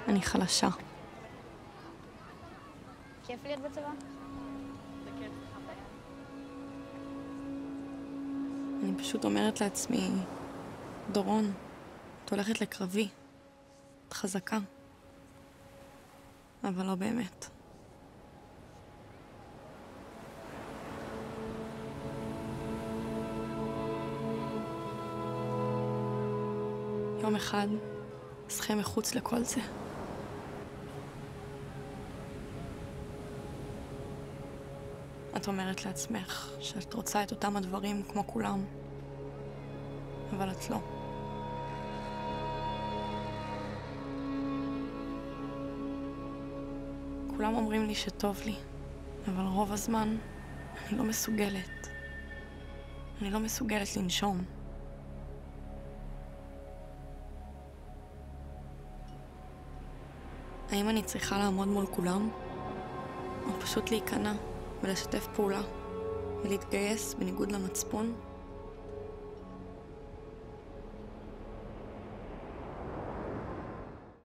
אני חלשה. כיף להיות בצבא? אני פשוט אומרת לעצמי, דורון, את הולכת לקרבי. את חזקה. אבל לא באמת. יום אחד, אשחה מחוץ לכל זה. את אומרת לעצמך שאת רוצה את אותם הדברים כמו כולם, אבל את לא. כולם אומרים לי שטוב לי, אבל רוב הזמן אני לא מסוגלת. אני לא מסוגלת לנשום. האם אני צריכה לעמוד מול כולם? או פשוט להיכנע ולשתף פעולה ולהתגייס בניגוד למצפון?